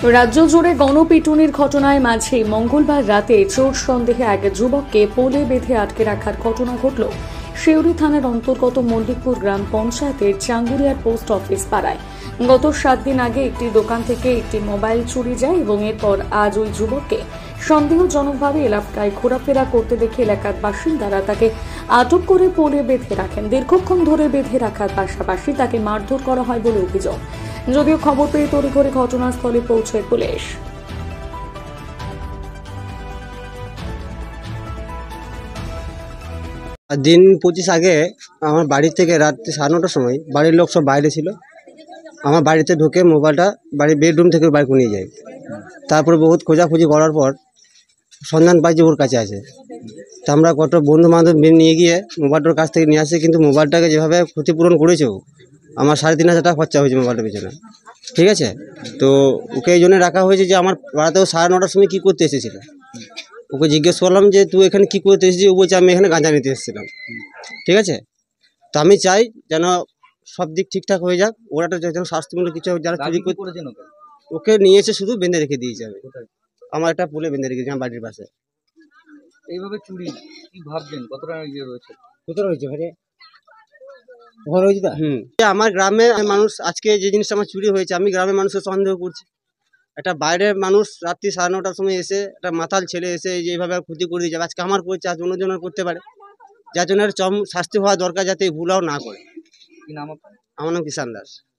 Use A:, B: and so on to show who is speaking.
A: রাজ্য জুড়ে গণপিটুনির ঘটনায় মাঝে মঙ্গলবার রাতে চোর সন্দেহে এক যুবককে পোলে বেঁধে আটকে রাখার ঘটনা ঘটল সিউড়ি থানার অন্তর্গত মল্লিকপুর গ্রাম পঞ্চায়েতের চাঙ্গুরিয়ার পোস্ট অফিস পাড়ায়। গত 7 দিন আগে একটি দোকান থেকে একটি মোবাইল চুরি যায় এবং এরপর আজ ওই যুবককে সন্দেহজনকভাবে এলাকায় ঘোরাফেরা করতে দেখে এলাকার বাসিন্দারা তাকে আটক করে পোলে বেঁধে রাখেন। দীর্ঘক্ষণ ধরে বেঁধে রাখার পাশাপাশি তাকে মারধর করা হয় বলে অভিযোগ। যদিও খবর পেয়ে তড়িঘড়ি ঘটনাস্থলে পৌঁছায় পুলিশ।
B: दिन 25 আগে আমার বাড়ি থেকে রাত 9:30টার সময় বাড়ির লোক সব বাইরে ছিল। আমার বাড়িতে ঢুকে মোবাইলটা বাড়ির বেডরুম থেকে বাইরে নিয়ে যায়। তারপর বহুত খোঁজাখুঁজি করার পর সন্ধান পাই যে ওর কাছে আছে। তো আমরা কত বন্ধু বান্ধব নিয়ে গিয়ে মোবাইলটার কাছ থেকে নিয়ে আসি, কিন্তু মোবাইলটাকে যেভাবে ক্ষতিপূরণ করেছে ও, আমার 3,500 টাকা খরচা হয়েছে মোবাইলটার পিছনে। ঠিক আছে, তো ওকে এই জন্য রাখা হয়েছে যে আমার বাড়িতেও 9:30টার সময় কী করতে এসেছিল। ওকে জিজ্ঞেস করলাম যে তুই এখানে কী করতে এসেছিস, ও বলছে আমি এখানে গাঁজা নিতে এসেছিলাম। ঠিক আছে, তো আমি চাই যেন সব দিক ঠিকঠাক হয়ে যাক। ওরা যেন শাস্তিমূলক কিছু যারা চুরি করেছেন ওকে নিয়ে এসে শুধু বেঁধে রেখে দিয়েছে। আমার একটা পুলে বেঁধে রেখেছি আমার বাড়ির পাশে।
C: এইভাবে চুরি কি ভাবছেন, কতটা ইয়ে রয়েছে?
B: কোথায় রয়েছে ভাই? ওখানে রয়েছে। আমার গ্রামে মানুষ আজকে যে জিনিসটা আমার চুরি হয়েছে, আমি গ্রামের মানুষকে সন্দেহ করছি। একটা বাইরের মানুষ রাত্রি 9:30টার সময় এসে একটা মাতাল ছেলে এসে যেভাবে ক্ষতি করে দিয়ে যাবে, আজকে আমার করছে, আজ অন্যজনের করতে পারে। যার জন্য শাস্তি হওয়া দরকার, যাতে ভুলাও না করে।
C: কি নাম আপনার?
B: আমার নাম কিষান দাস।